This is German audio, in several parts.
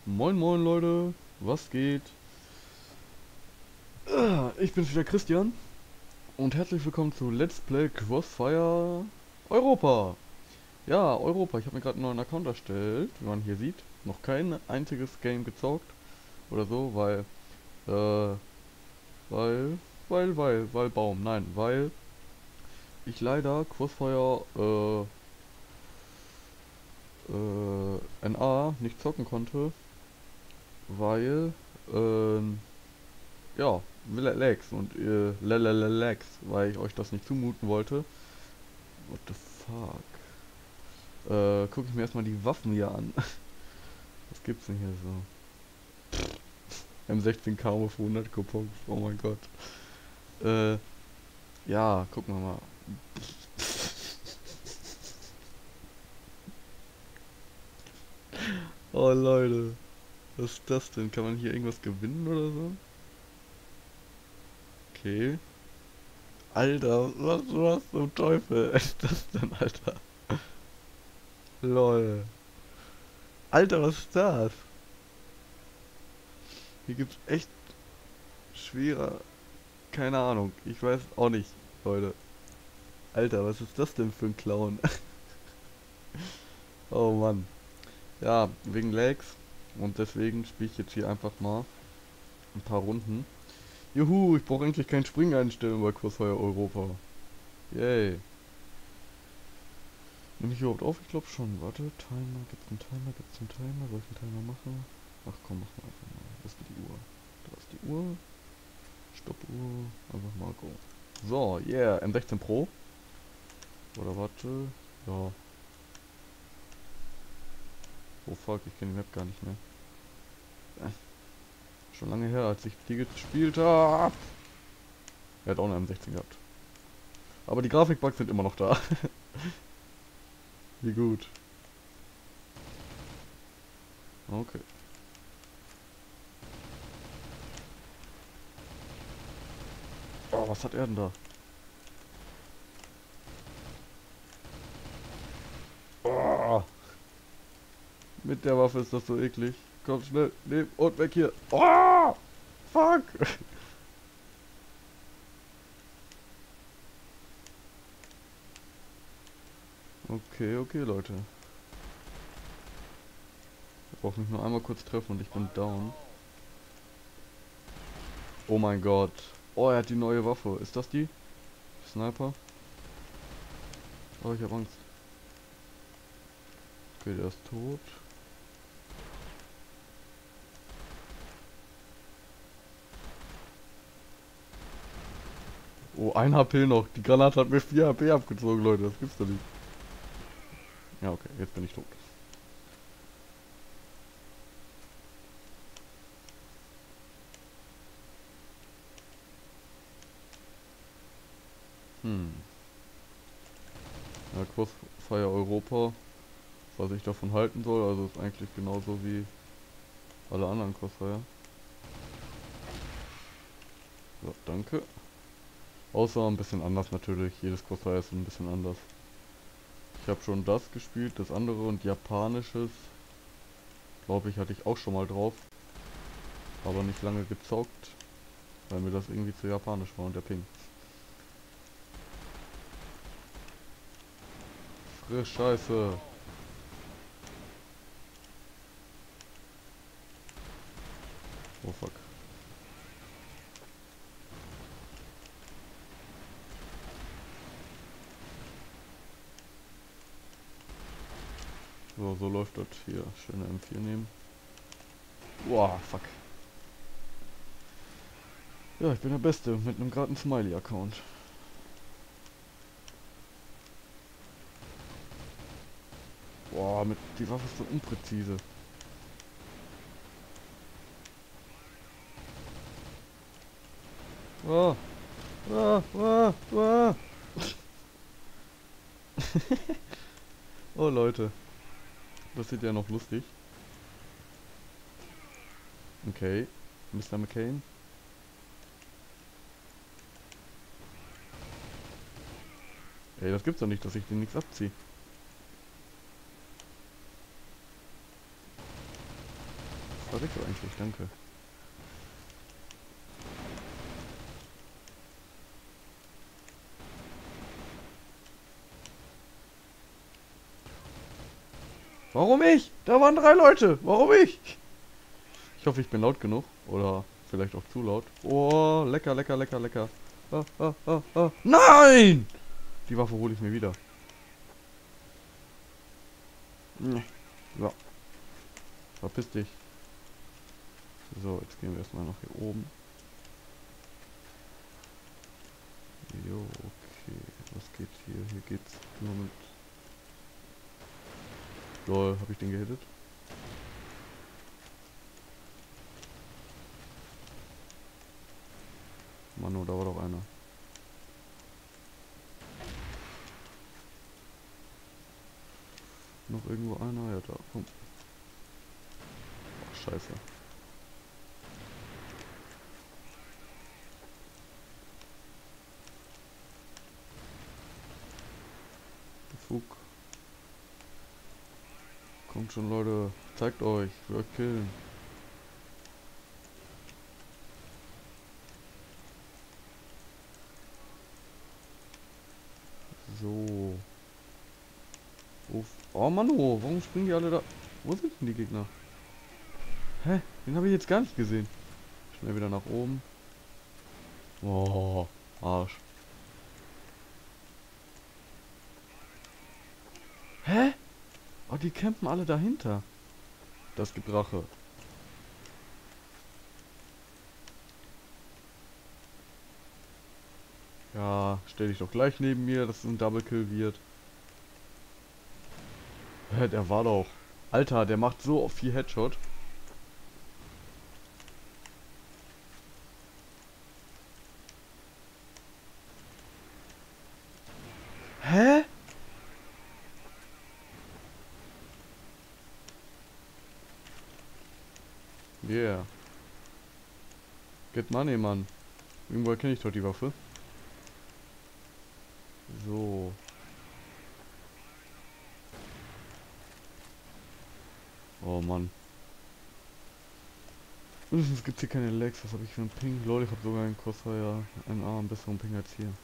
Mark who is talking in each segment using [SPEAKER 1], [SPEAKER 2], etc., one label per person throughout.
[SPEAKER 1] Moin moin Leute, was geht? Ich bin's wieder Christian und herzlich willkommen zu Let's Play Crossfire Europa. Ja, Europa, ich habe mir gerade einen neuen Account erstellt, wie man hier sieht. Noch kein einziges Game gezockt oder so, äh, weil, weil Baum, nein, weil ich leider Crossfire, NA nicht zocken konnte, weil, ja, Lags und Lags, weil ich euch das nicht zumuten wollte. What the fuck? Gucke ich mir erstmal die Waffen hier an. Was gibt's denn hier so? M16 Camo für 100 Coupons, oh mein Gott. Äh, ja, gucken wir mal. Oh Leute, was ist das denn? Kann man hier irgendwas gewinnen oder so? Okay. Alter, was zum Teufel ist das denn, Alter? Lol. Alter, was ist das? Hier gibt's echt schwerer. Keine Ahnung. Ich weiß auch nicht, Leute. Alter, was ist das denn für ein Clown? Oh Mann. Ja, wegen Lags. Und deswegen spiele ich jetzt hier einfach mal ein paar Runden. Juhu, ich brauche endlich kein Springen einstellen bei Crossfire Europa. Yay. Nehme ich überhaupt auf? Ich glaube schon. Warte, Timer, gibt's einen Timer, gibt's einen Timer? Soll ich einen Timer machen? Ach komm, mach mal einfach mal. Wo ist denn die Uhr? Da ist die Uhr. Stoppuhr. Einfach mal go. So, yeah, M16 Pro. Oder warte. Ja. Oh fuck, ich kenne die Map gar nicht mehr. Schon lange her, als ich die gespielt habe. Er hat auch eine M16 gehabt. Aber die Grafikbugs sind immer noch da. Wie gut. Okay. Oh, was hat er denn da? Oh, mit der Waffe ist das so eklig. Komm schnell, nehm und weg hier. Oh, fuck. Okay, okay, Leute. Ich brauche mich nur einmal kurz treffen und ich bin down. Oh mein Gott. Oh, er hat die neue Waffe. Ist das die? Sniper? Oh, ich habe Angst. Okay, der ist tot. Oh, 1 HP noch. Die Granate hat mir 4 HP abgezogen, Leute. Das gibt's doch nicht. Ja, okay, jetzt bin ich tot. Hm. Ja, Crossfire Europa. Was ich davon halten soll, also ist eigentlich genauso wie alle anderen Crossfire. So, danke. Außer ein bisschen anders natürlich. Jedes Crossfire ist ein bisschen anders. Ich habe schon das gespielt, das andere und japanisches. Glaube ich, hatte ich auch schon mal drauf. Aber nicht lange gezockt, weil mir das irgendwie zu japanisch war und der Ping. Frisch Scheiße. Oh fuck. So, so läuft das hier. Schöne M4 nehmen. Boah, fuck. Ja, ich bin der Beste mit einem geraden Smiley-Account. Boah, die Waffe ist so unpräzise. Ah, ah, ah, ah. Oh Leute, das sieht ja noch lustig. Okay, Mr. McCain. Ey, das gibt's doch nicht, dass ich den nichts abziehe. verrecke eigentlich, danke. Warum ich? Da waren 3 Leute. Warum ich? Ich hoffe, ich bin laut genug. Oder vielleicht auch zu laut. Oh, lecker, lecker, lecker, lecker. Ah, ah, ah, ah. Nein! Die Waffe hole ich mir wieder. Nee. So, verpiss dich. So, jetzt gehen wir erstmal nach hier oben. Jo, okay. Was geht hier? Hier geht's nur mit... Lol, hab ich den gehittet? Mann, da war doch einer. Noch irgendwo einer? Ja, da. Komm. Ach, scheiße. Fug. Kommt schon, Leute. Zeigt euch. Ich will euch killen. So. Uff. Oh, Mano. Warum springen die alle da? Wo sind denn die Gegner? Hä? Den habe ich jetzt gar nicht gesehen. Schnell wieder nach oben. Oh, Arsch. Hä? Oh, die campen alle dahinter. Das gibt Rache. Ja, stell dich doch gleich neben mir, dass es ein Double Kill wird. Hä, der war doch. Alter, der macht so viel Headshot. Hä? Yeah. Get money, Mann. Irgendwo erkenne ich doch die Waffe. So. Oh Mann. Wenigstens gibt es hier keine Lags. Was habe ich für einen Ping? Lol, ich habe sogar einen Crossfire, einen einen besseren Ping als hier.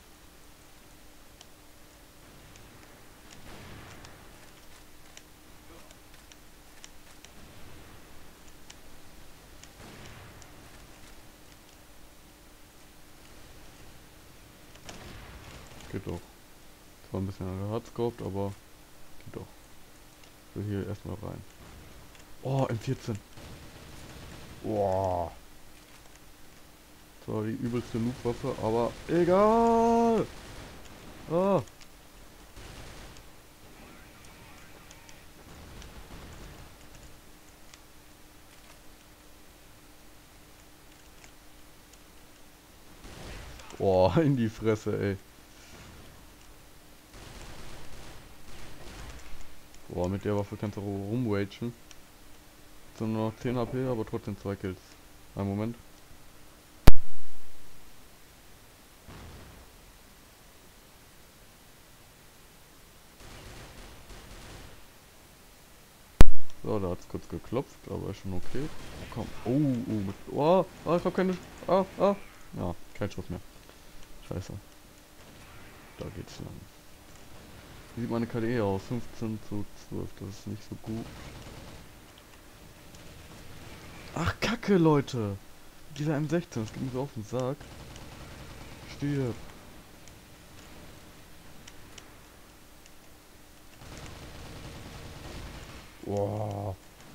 [SPEAKER 1] Geht doch. Zwar ein bisschen hardescoped, aber geht doch. Ich will hier erstmal rein. Oh, M14. Boah. Zwar die übelste Noob-Waffe, aber egal. Ah. Boah, in die Fresse, ey. Boah, mit der Waffe kannst du rumwagen. So nur noch 10 HP, aber trotzdem 2 Kills. Einen Moment. So, da hat es kurz geklopft, aber ist schon okay. Oh, komm. Ich hab keine... Ja, kein Schuss mehr. Scheiße. Da geht's lang. Wie sieht meine KDE aus? 15:12, das ist nicht so gut. Ach, Kacke, Leute! Dieser M16, das geht mir so auf den Sack. Stirb. Boah.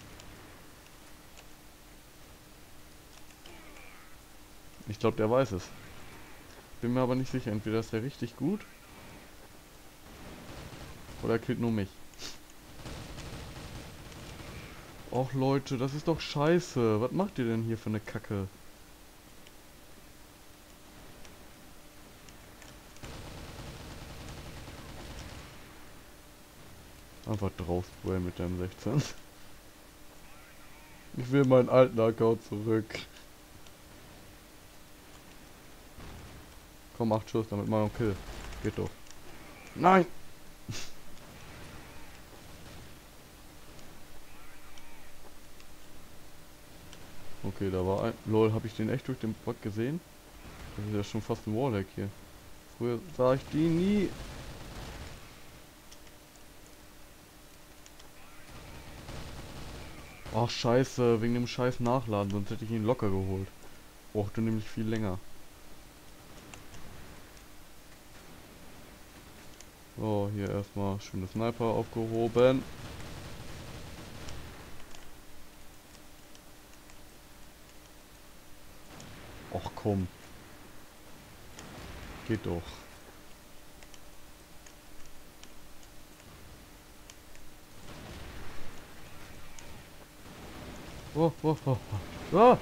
[SPEAKER 1] Ich glaube, der weiß es. Bin mir aber nicht sicher. Entweder ist er richtig gut. Oder er killt nur mich. Och Leute, das ist doch scheiße. Was macht ihr denn hier für eine Kacke? Einfach drauf mit dem 16. Ich will meinen alten Account zurück. Komm, 8 Schuss, damit mal ein Kill. Geht doch. Nein! Okay, da war ein... Lol, habe ich den echt durch den Bug gesehen? Das ist ja schon fast ein Wallhack hier. Früher sah ich die nie. Ach scheiße, wegen dem scheiß Nachladen, sonst hätte ich ihn locker geholt. Brauchte nämlich viel länger. So, hier erstmal schöne Sniper aufgehoben. Ach komm. Geht doch. Oh, oh, oh, oh. Ah!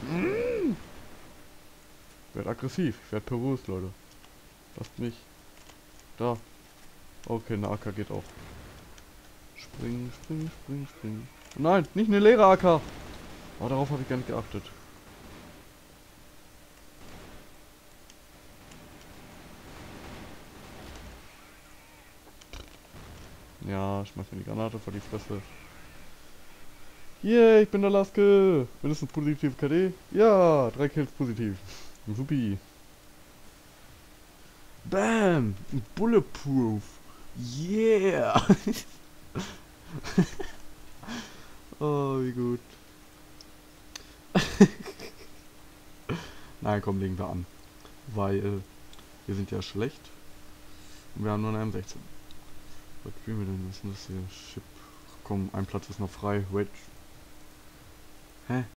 [SPEAKER 1] Ich werd aggressiv. Ich werd pervers, Leute. Lasst mich. Da. Okay, eine AK geht auch. Springen, springen, springen, springen. Nein, nicht eine leere AK. Oh, darauf habe ich gar nicht geachtet. Ja, schmeiß mir die Granate vor die Fresse. Yeah, ich bin der Laske. Mindestens positiv KD. Ja, 3 Kills positiv. Supi. Bam! Bulletproof. Yeah! Oh, wie gut. Nein, komm, legen wir an. Weil wir sind ja schlecht. Und wir haben nur eine M16. Was spielen wir denn? Was ist denn das hier? Chip. Komm, ein Platz ist noch frei. Wait. Hä?